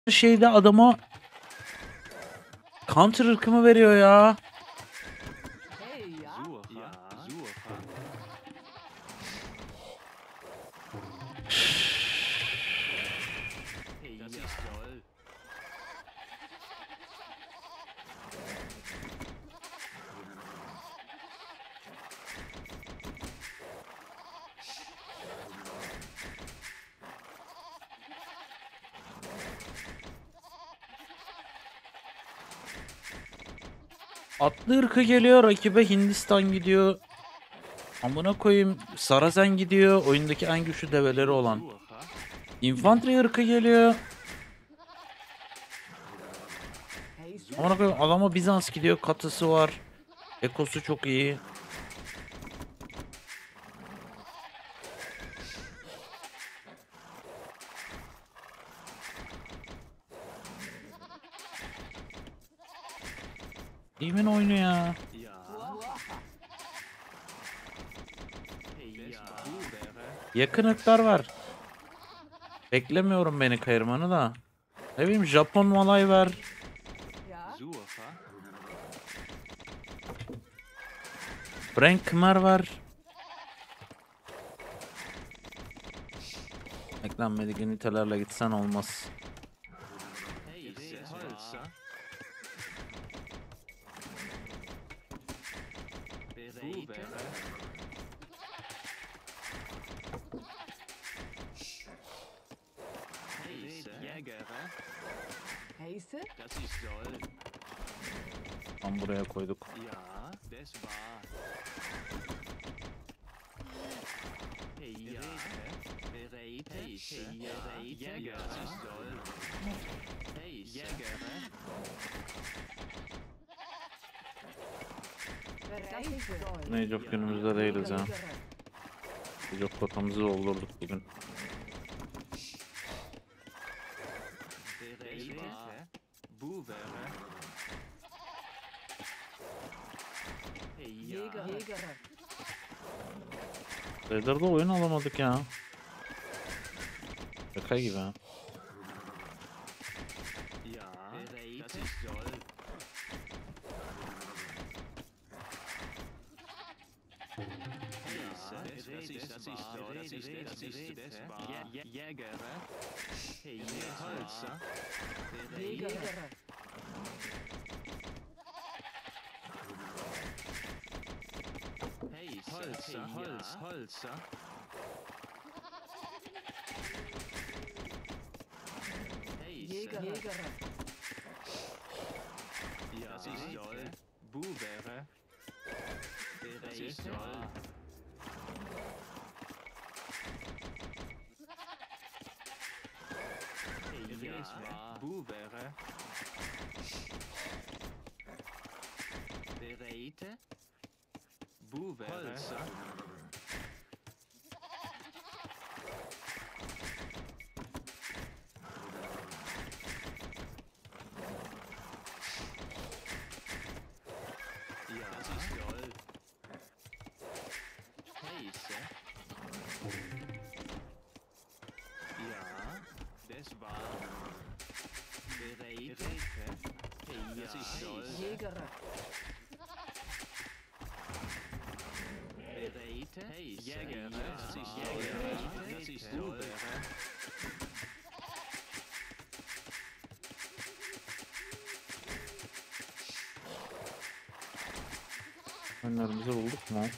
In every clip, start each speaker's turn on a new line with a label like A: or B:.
A: şeyde adama counter ırkımı veriyor ya. Atlı ırkı geliyor, rakibe Hindistan gidiyor. Amına koyayım, Sarazen gidiyor, oyundaki en güçlü develeri olan. Infantry ırkı geliyor. Amına koyayım, adama Bizans gidiyor, katısı var. Ekosu çok iyi. Kimin oyunu ya? Yakın ırklar var. Beklemiyorum beni kayırmanı da. Ne bileyim, Japon Malay var. Frank Khmer var. Eklenmedik ünitelerle gitsen olmaz. Tam buraya koyduk. Ne çok günümüzde değiliz ya. Çok kotamızı doldurduk bugün. Raider'da oyun alamadık ya. Şaka gibi ha. Önlerimizi bulduk mu?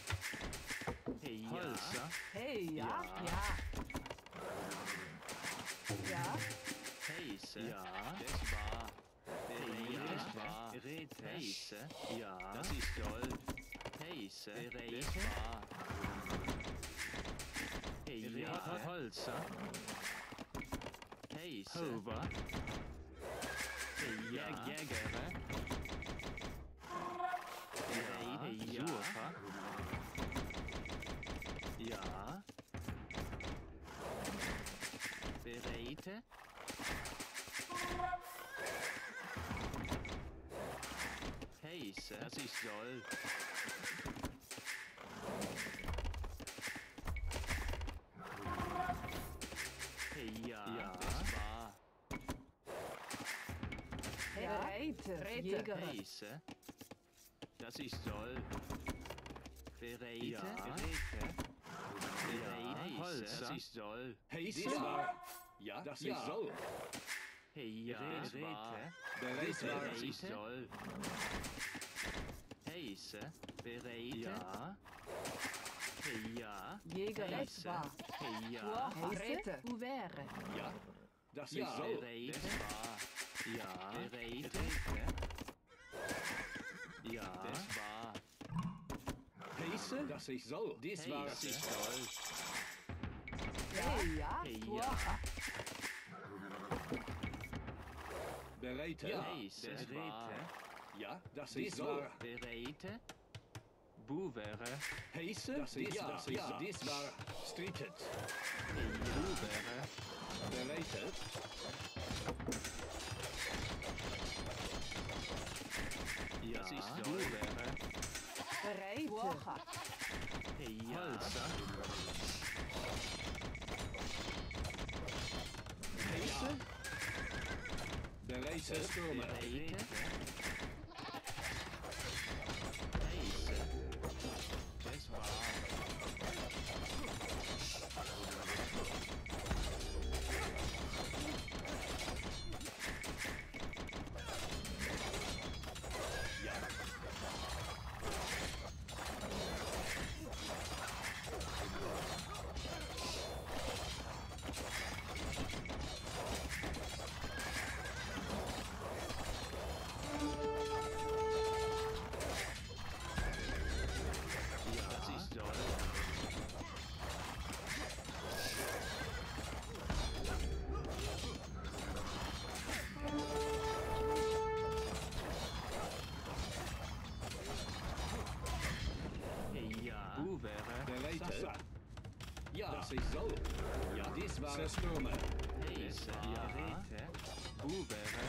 B: Bereite. Jäger.
C: Heiße. Das ist soll. Bereite.
D: Ja.
C: Bereite.
D: Holzer.
C: Das ist soll.
D: Heiße. Das war. Ja, das ist soll.
C: Ja.
D: Bereite.
C: Das ist soll. Heiße. Bereite. Ja. Ja.
B: Jäger.
C: Heiße.
B: Etwa.
C: Ja.
B: Bereite. Ouvert.
D: Ja, das ist soll.
C: Bereite. Ja. Bereite. Ja. Das war.
D: Heiße, das ist soll. Das war.
C: Das ist soll.
B: Ja.
C: Ja.
D: Bereite.
C: Ja. Bereite.
D: Ja, das ist soll.
C: Bereite. Boevere.
D: Heiße, das ist ja. Das war. Streetet.
C: Boevere.
D: Bereite.
C: Ja. Das ist soll. Boevere.
B: Bereite.
C: Ja. Holzer.
D: Heiße. Bereite. Stürme.
C: Bereite. Heiße. Das war. Das ist soll. Ja. Boevere.
D: Bereite. Ja, das ist soll. Ja, das war. Stürme.
C: Heiße. Ja. Boevere.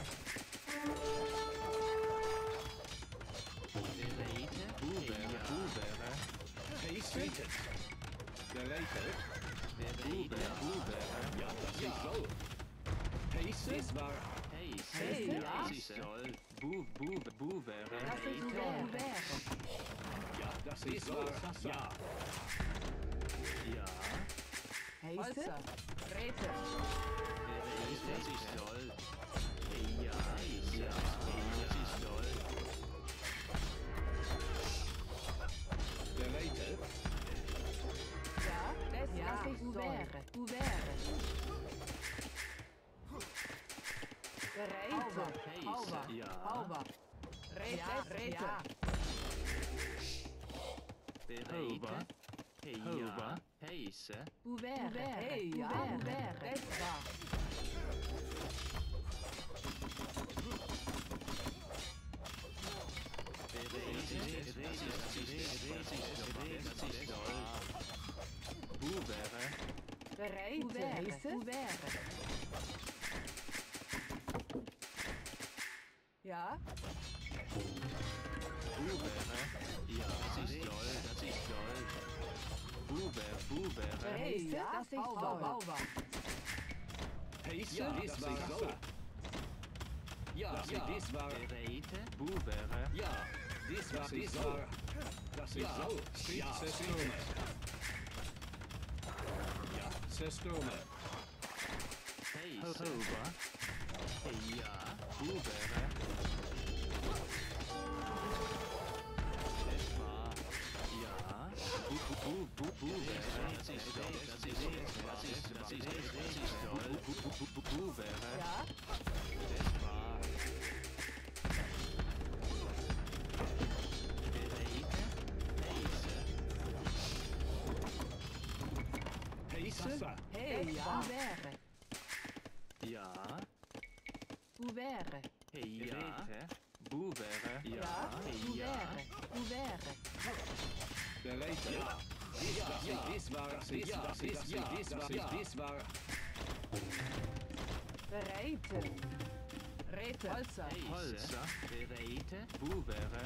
C: Bereite. Boevere. Boevere.
D: Heiße. Bereite.
C: Bereite. Boevere.
D: Ja, das ist soll. Heiße. Das war.
C: Heiße.
B: Ja.
C: Das ist soll. Boevere.
B: Das ist ouvert.
D: Ja, das ist soll. Ja.
C: Ja.
B: Heiße. Bereite.
C: Das ist soll. Ja. Ja. Das ist soll.
D: Bereite.
B: Ja. Das ist ouvert. Ouvert. Bereite.
C: Heiße. Ja.
B: Hauber. Rete.
C: Bereite. Ja. Heiße.
B: Ouvert. Ouvert. Etwa. Bereite. Heiße. Ouvert. Ja. Heiße. Das ist Hauber.
D: Heiße. Das war soll. Ja, das war. Ja, das war. Das ist soll. Ja, Stürme. Ja, Stürme.
C: Ja. Boevere. Das war. Ja. Boevere. Das ist soll. Boevere.
B: Ja.
C: Das war.
D: Heiße.
B: Hey, ja. Ouvert.
C: Ja.
B: Ouvert.
C: Ja. Boevere.
B: Ja. Ouvert. Ouvert.
D: Bereite. Ja. Das war.
B: Bereite. Rete. Holzer.
C: Holzer. Bereite. Boevere.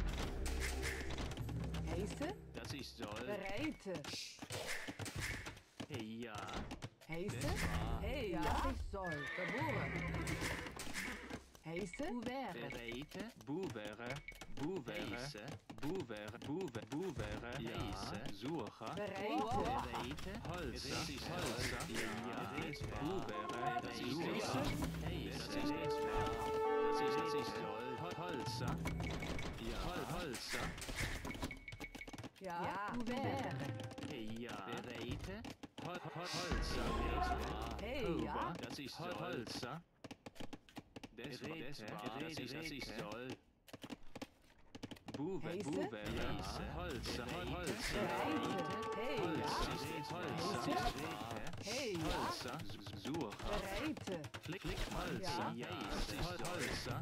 B: Heiße.
C: Das ist soll.
B: Bereite.
C: Ja.
B: Heiße.
C: Das war.
B: Hey, ja. Das ist soll. Geboren. Heise. Ouvert.
C: Bereite. Boevere. Boevere. Boevere. Boevere. Heise. Suche.
B: Bereite.
C: Bereite. Holzer. Holzer. Ja. Boevere. Suche. Heise. Das ist toll. Holzer. Ja. Holzer.
B: Ja. Ouvert.
C: Ja. Bereite. Holzer.
B: Hey, ja.
C: Das ist Holzer. Das ist toll. Buwe,
B: Heise?
C: Buwe, Holzer, Holzer,
B: Hey, ja.
C: Holzer,
B: Hey, ja.
C: Holzer, Suche,
B: Bereite.
C: Klick, Holzer,
B: Ja.
C: Holzer,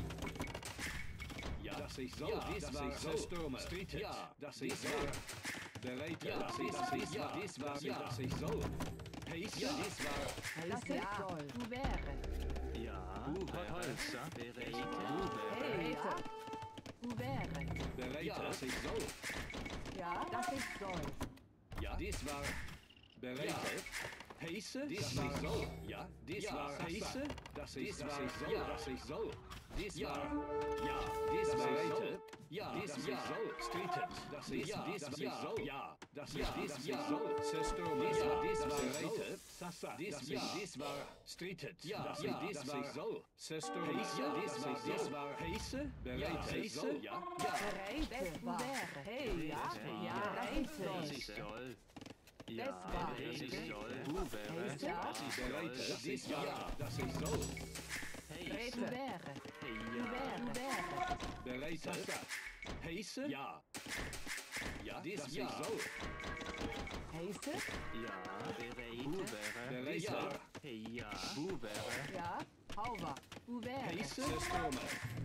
D: Ja, das ist so. Das war Stürme. Ja, das ist so. Bereit. Ja, das ist so. Das ist so. Heise. Ja, das war.
B: Heise. Ouvert.
C: ja, Buwe, Holzer, Bereite,
B: Hey, ja. Ouvert.
D: Bereit. Ja, das ist so.
B: Ja, das ist soll.
D: Ja, das war. Bereit. Heise. Das war so. Ja, das war Heise. Das ist so. Das ist so. Das war. Ja, das war so. Ja, das ist so. Streetet. Das ist so. Ja, das ist so. Stürme. Ja, das war so. Sasa. Das war Streetet. Ja, das war so. Stürme. Das war Heise. Bereit. Heise. Ja,
B: Bereite. Ouvert. Hey, ja. Ja, das ist
C: das
B: soll.
C: ist toll. Ja,
B: Das war
C: das ist toll. Buwe,
B: Heise.
C: das ist
D: bereit.
C: toll.
D: Das ist ja. Das ist so.
C: Heise,
B: Ouvert.
C: ja,
B: Ouvert.
D: Bereit. Heise. Ja. Ja, das ist so.
B: Heise.
C: ja, bereite,
D: Bereit.
C: ja, ja, Buwere,
B: Ja. Hauber. Ouvert.
D: Heise. Stürme.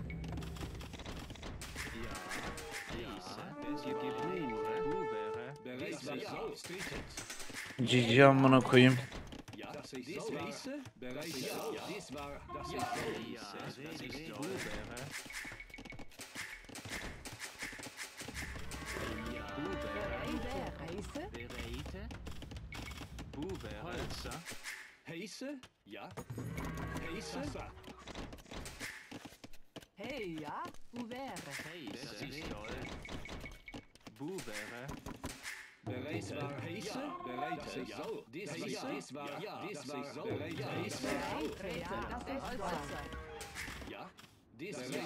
C: ja, Heise, Buwere,
D: Bereit. So. Streetet.
A: GG amına koyayım.
D: Ja, das ist so. Heise. Bereit. Ja, das war. Das ist so.
C: Heise, das ist Buwere, ja, Buwere,
B: Ouvert. Heise.
C: bereite, Buwere, Holzer,
D: Heise. Ja. Heise.
B: Hey, ja. Ouvert.
C: Heise, das ist toll, Buwere,
D: Bereit. Heise. Bereit. Das ist so. Das war. Ja, das war so. Bereit. Heise.
B: Ja, das ist Holzer.
D: Ja. Das ist so.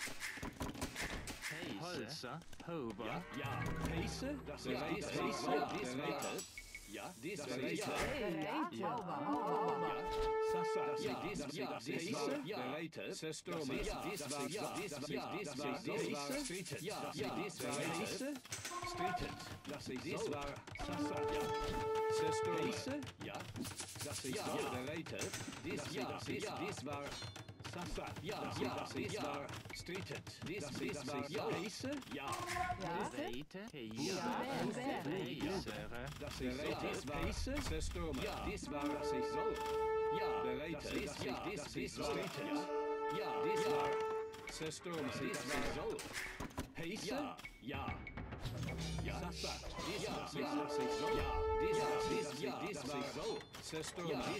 C: Holzer, Hober,
D: Ja. Heise. Das ist Heise. Das war. Ja. Das war Heise.
B: Bereite. Hauber. Hauber.
D: Sasa. Ja, das war Heise. Bereit. Stürme. Ja, das war. Ja, das war. Streetet. Ja, das war Heise. Streetet. Das ist so. Sasa. Ja. Stürme. Heise. Ja. Das ist so. Bereit. Das war. Sasa. Ja, das war. Streetet. Das war. Heise. Ja.
C: bereite, ja, Buwere,
D: Das ist so. Das war Heise. Stürme. Ja, das war. Das ist so. Ja. Bereit. Das ist so. Streetet. Ja, das war. Stürme. Das war so. Heise. Ja. Ja. Sasa. Das ist so. Ja. Das war so. Stürme. Das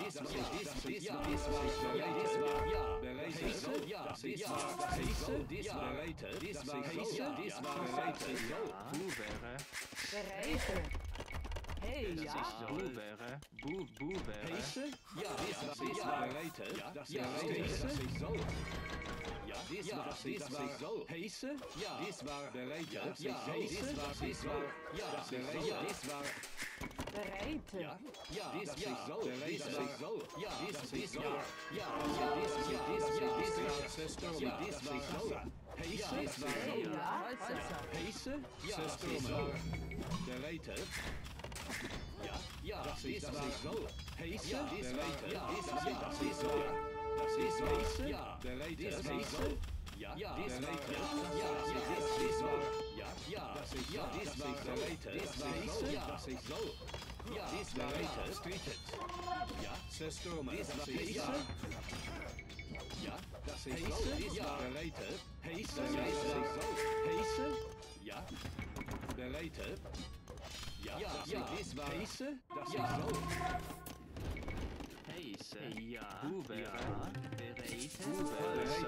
D: war so. Bereit. Heise. Das ist so. Heise. Das war bereit. Das war Heise. Das war bereit.
C: Buwere,
B: Bereite. Hey, ja.
C: Buwere, Buwere,
D: Heise. Ja, das war bereit. Das ist so. Ja, das war so. Heise. Ja, das war bereit. Ja, Heise. Das war. Ja, bereit. Das war.
B: Bereite.
D: Ja, das ist so. Bereit. Das ist so. Ja, das ist so. Ja, das war so. Heise. Das war
B: Hey,
D: so.
B: ja. Holzer.
D: Heise. Ja, das ist so. Bereit. Ja, das war so. Heise. Bereit. Ja, das ist so. Das ist Heise. Ja, bereit. Das war so. Ja, das bereit. Ja, das ist so. Ja, das ist so. Das war bereit. Das war Heise. Das ist so. Ja, das bereit. Streetet. Ja, Stürme. Das ist Heise. Ja, das ist so. Ja, bereit. Heise. Das ist so. Heise. Ja, bereit. Ja, das war Heise. Das ist so.
C: Heise, ja, Buwere, bereite,
D: Bereit.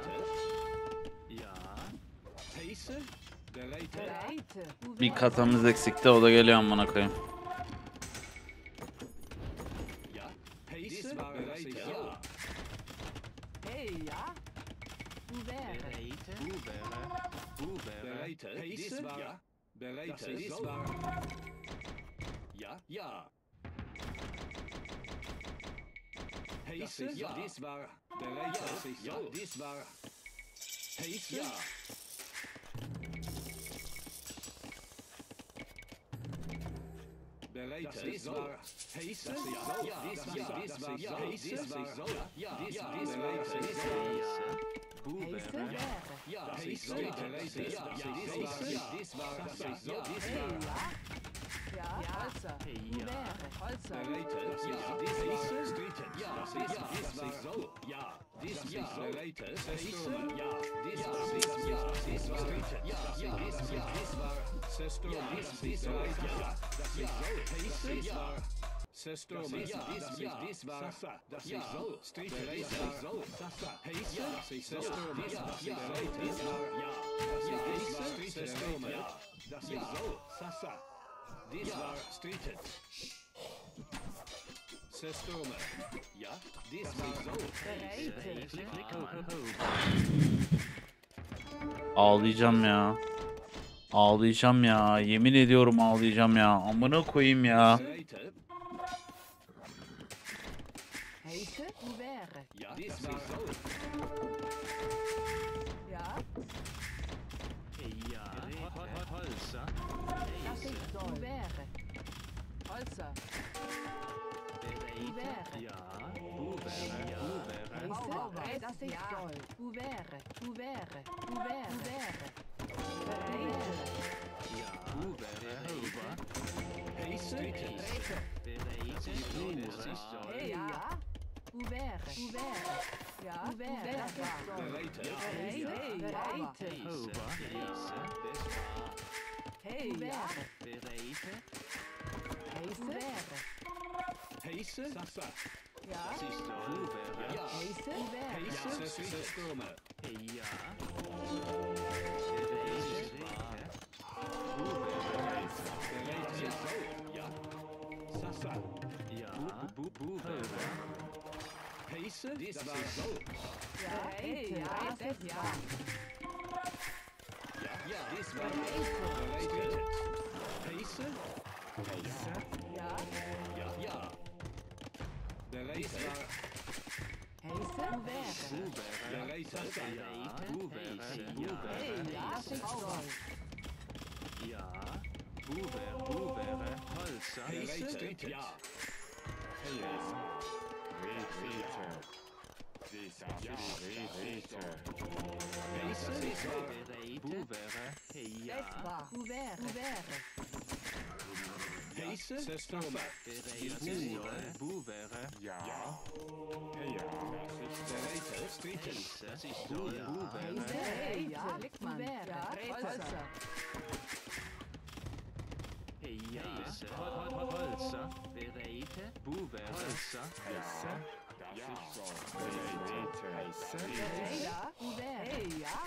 D: Heiße, bereite,
B: Bereite.
A: Bir katamız eksikti, o da geliyor amına koyayım.
D: ja, heiße, bereite, ja,
B: Hey, ja. Ouvert.
D: bereite, heiße, ja, bereite, ja, ja. Heiße, ja, dies war, bereite, ja, dies war, heiße, ja. Bereite, dies war, heiße, ja, dies war, ja, heiße, ja, dies war, bereite,
B: Heiße, wäre.
D: ja, heiße, bereite, ja, dies war, ja, dies
B: Hey,
D: war,
B: ja. Ja, Holzer. Ouvert. Holzer.
D: bereite, ja, dies heiße, stritten, ja, dies war, so, ja, dies war, bereite, heiße, ja, dies war, dies war, stritten, ja, dies war, Sestorm, dies war, ja, das ist so, heiße, ja, Sestorm, dies war, das ist so, stritten, bereite, so, heiße, Sestorm, bereite, dies war, ja, das ist heiße, Sestorm, ja, das ist so, Sassa. Dies war stritten. Sestorme. Ja, dies war so.
B: Bereite.
A: Ağlayacağım ya. Ağlayacağım ya. Yemin ediyorum ağlayacağım ya. Amına koyayım ya.
D: Bereite.
B: Heiße, ouvert.
D: Ja, dies war so.
B: Ja, das ist soll. Ouvert. Holzer. Ouvert. Heiße, das ist soll. Ouvert. Ouvert. Ouvert. Ouvert.
D: Heiße.
B: Hey, ja. Ouvert. Ouvert. Ja, ouvert. Das ist soll.
D: Bereite.
B: Bereite. Hey, ja. Heiße.
D: Heiße. Sassa.
B: Ja.
D: Ja.
B: Heiße. Ouvert.
D: Heiße. Sestorme. Bereite. So. Ja. Sassa. Heiße. Dies war so.
B: Ja, hey, ja, das ist ja.
D: Ja, dies war bereite. Heiße.
B: Ja.
D: Ja. Bereite.
B: Heiße. Ouvert.
D: Bereite.
B: Hey, ja, das ist soll.
D: Bereite. Ja. Heiße. Dies war.
B: Festbar. Ouvert. Ouvert.
D: Heiße. Sestorme. Bereite. Stritten.
B: Heiße. Hey, ja, Lickmann. Ja, Holzer. Hey, ja, ouvert. Hey, ja.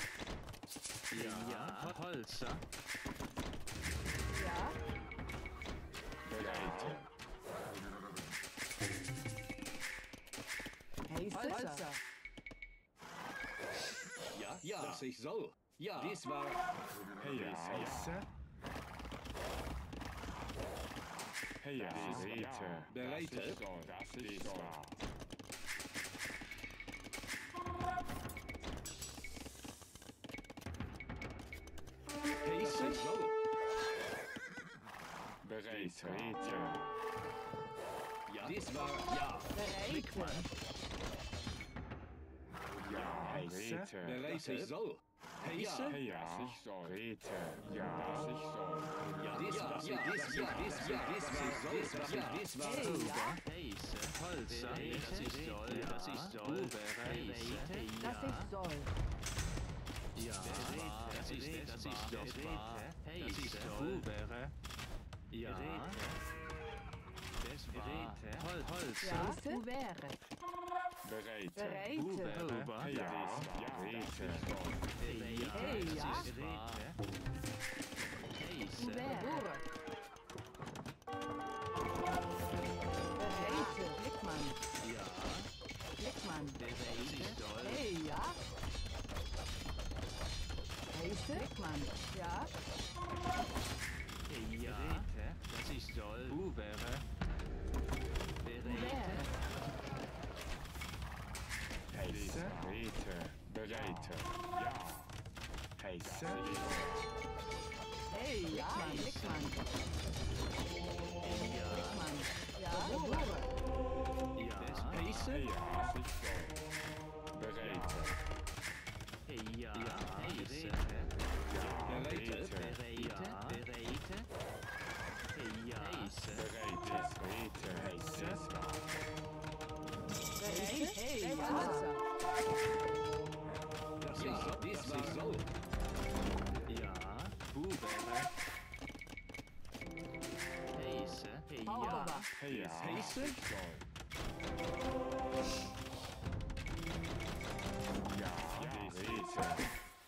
B: Ja. Heiße. Holzer.
D: Ja, das ich soll. Ja, dies war. Bereite. Heiße. So. Ja, dies war. Ja.
B: Bereite.
D: Bereite. So. Heiße. Ja, dies war. Dies war.
B: Hey, ja. Das ist soll. Ja, ouvert. Bereite. Hey, ja.
C: Heiße.
B: Ouvert. Bereite. Blickmann.
C: Ja.
B: Blickmann.
C: Bereite.
B: Hey, ja. Heiße. Blickmann. Ja.
C: Ja. Das ist soll. Bereite.
B: Ouvert.
E: Heiße, bereite, ja. Heiße,
B: Hey, ja. Blickmann.
C: Ja.
B: Blickmann. Ja. Ouvert.
C: Ja.
E: heiße, ja. Bereite,
C: Ja. Heiße.
E: bereite,
C: Bereite. Bereite. Ja. Heiße.
E: bereite, heiße,
B: Bereite. Hey, ja.
D: Das ist so.
C: Ja. Bubere. Heiße. Ja.
B: Zauberer.
E: ja.
D: Heiße?
E: Ja, bereite,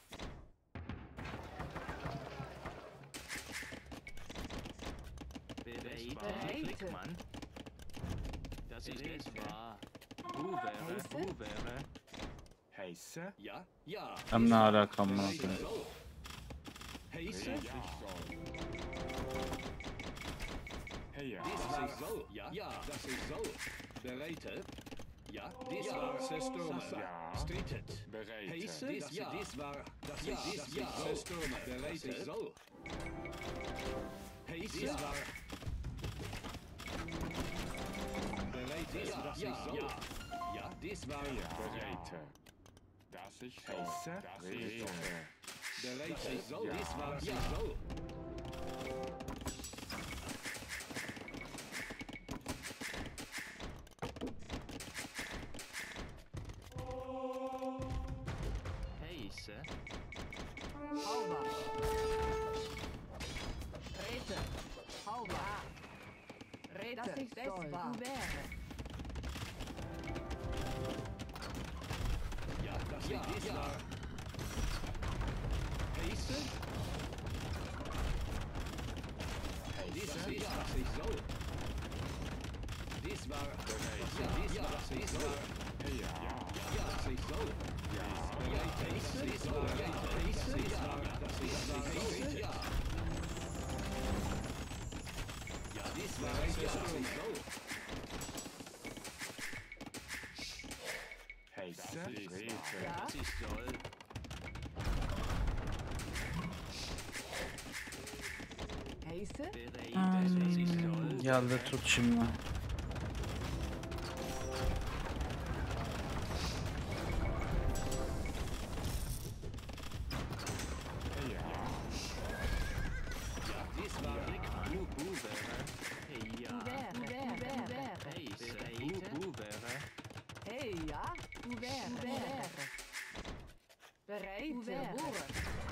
C: Bereite. Blickmann. Das ist es wahr. Bubere. Bubere.
E: heiße,
D: Ja, ja.
A: Hem ne alaka amına
D: Das ist
A: koyayım.
D: so. Heiße?
E: ja.
D: Das ist so. Ja, ja. Das ist so. Bereite? Ja, das war Zerstörung.
E: Ja.
D: Strittet.
E: bereite,
D: Heiße? Das war. Das ist Zerstörung. Bereite? So. Heiße? Das war. Bereite? Das ist so. Ja, das war.
E: bereite. Das ist heiße, bereite,
D: Bereite? So. Das war. Ja, so.
C: Heiße.
B: Hauber. Rete. Hauber. Rete. Das ist soll. Ouvert.
D: Ja, das ist war. Heiße? Das ist so. Das war. Ja, das ist so.
E: ja.
D: Ja, das ist so. Ja, Heiße? Das war. Heiße? Das ist Heiße? Ja. Ja, das war. Ja, das ist so.
E: heiße, bereite,
B: Ja.
C: Das ist soll.
B: Heiße.
C: Bereite. Das ist soll.
A: Geldi tut şimdi.
E: ja.
D: Das war.
C: Bubere. Ja.
B: Ouvert. Ouvert.
C: Heiße. Bubere.
B: Hey, ja. Ouvert. Bereite. Ouvert.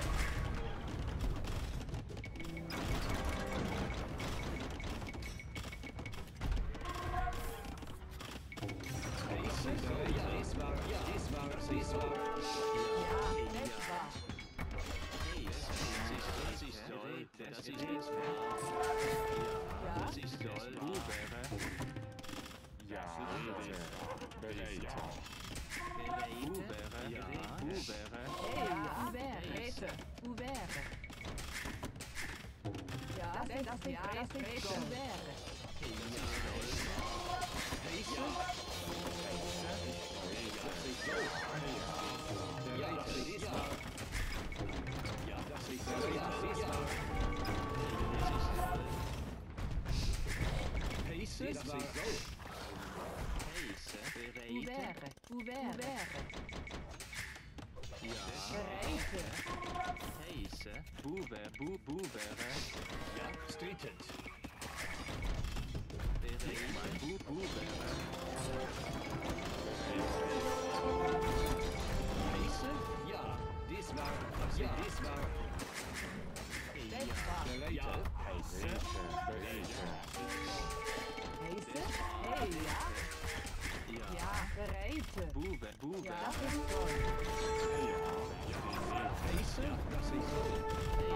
D: Heiße? Ja, das war. Ja, das war. Das war.
B: Ja, etwa.
C: Das ist soll. Das ist es wahr.
B: Ja.
C: Das ist soll. Bubere.
E: Ja, bereite,
C: Bubere. Ja. Bubere.
B: Hey, ja. Ouvert. Rete. Ouvert. Ja, das ist ja. Das ist Rete. Ouvert.
D: Ja, das ist war. Ja, das ist war. Heiße? Das war.
C: Heiße. Bereite.
B: Ouvert.
C: Ja.
B: Bereite.
C: Heiße. Bubere.
D: Ja, strittet.
C: Bereite. Bubere.
D: Heiße? Ja, das war. Ja, das war.
B: Etwa.
D: Bereite.
E: heiße, bereite,
B: Heiße? Hey, ja. Ja, bereite.
C: Bubere.
B: Ja, das ist toll.
D: Heiße? Das ist so.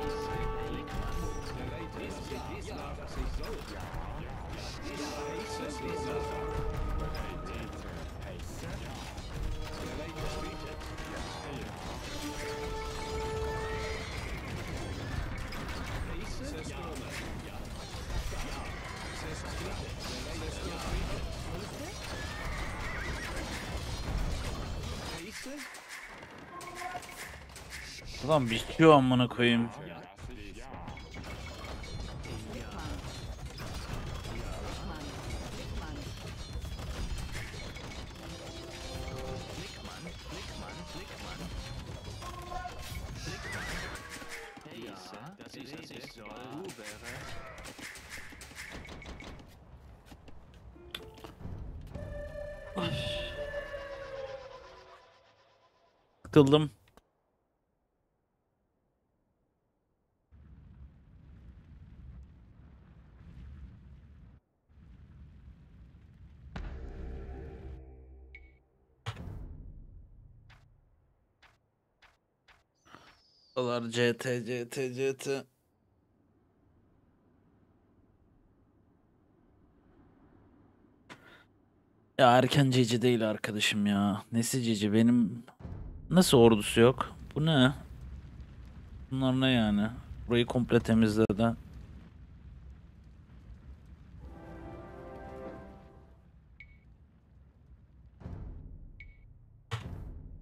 A: Ulan biçiyor amına koyayım.
E: Das ist ja.
C: Ja, das ist so. Wäre.
A: Sıkıldım. Dolar CT. Ya erken cici değil arkadaşım ya. Nesi cici benim nasıl ordusu yok? Bu ne? Bunlar ne yani? Burayı komple temizledi.